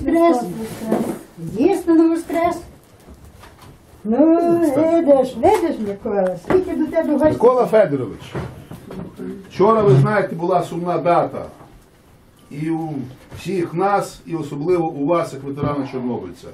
Воскрес. Дійсно воскрес. Ну, видиш, Микола, скільки до тебе гостей. Микола Федорович, вчора, ви знаєте, була сумна дата. І у всіх нас, і особливо у вас, як ветерана чорнобильця.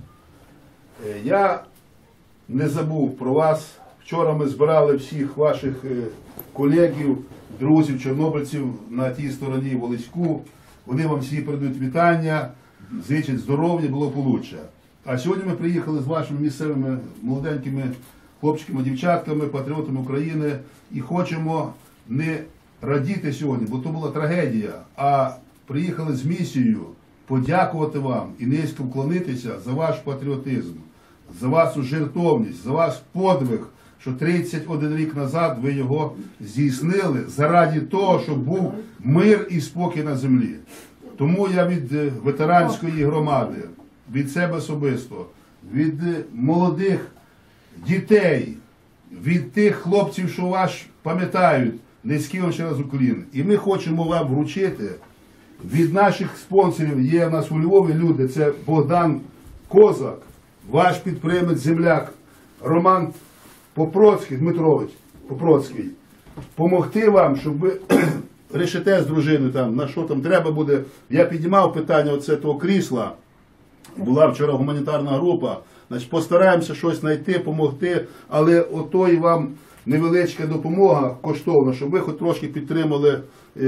Я не забув про вас. Вчора ми збирали всіх ваших колегів, друзів, чорнобильців на тій стороні Волинську. Вони вам всі передають вітання, зичать здоров'я, благополуччя. А сьогодні ми приїхали з вашими місцевими молоденькими хлопчиками, дівчатками, патріотами України і хочемо не радіти сьогодні, бо то була трагедія, а приїхали з місією подякувати вам і низько вклонитися за ваш патріотизм, за вашу жертовність, за ваш подвиг, що 31 рік назад ви його здійснили заради того, щоб був мир і спокій на землі. Тому я від ветеранської громади, від себе особисто, від молодих дітей, від тих хлопців, що вас пам'ятають, низький вам ще раз уклін. І ми хочемо вам вручити від наших спонсорів, є в нас у Львові люди, це Богдан Козак, ваш підприємець-земляк, Роман Попроцький, Дмитрович Попроцький, помогти вам, щоб ви рішите з дружиною там, на що там треба буде. Я піднімав питання оце того крісла, була вчора гуманітарна група, значить постараємося щось знайти, допомогти, але ото і вам невеличка допомога коштовна, щоб ви хоч трошки підтримали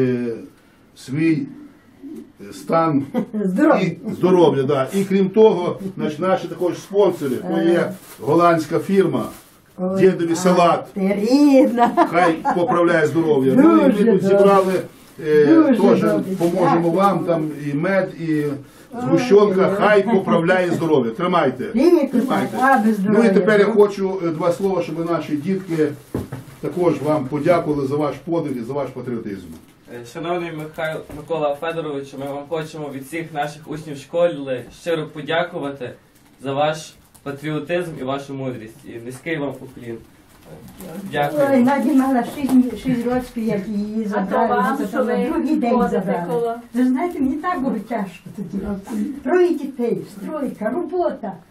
свій стан здоров'я. Да. І крім того, значить, наші також спонсори, то є голландська фірма, Дєдові салат, хай поправляє здоров'я. Ну і ми тут зібрали, теж поможемо вам, там і мед, і згущенка, хай поправляє здоров'я. Тримайте. Тримайте. Ну і тепер я хочу два слова, щоб наші дітки також вам подякували за ваш подвиг і за ваш патріотизм. Шановний Микола Федорович, ми вам хочемо від всіх наших учнів школи щиро подякувати за ваш патріотизм і вашу мудрість. І низький вам уклін. Дякую. Ой, Наді мала 6 років, як її забрали, на другий день забрали. Ви знаєте, мені так було тяжко тоді. 3 дітей, стройка, робота.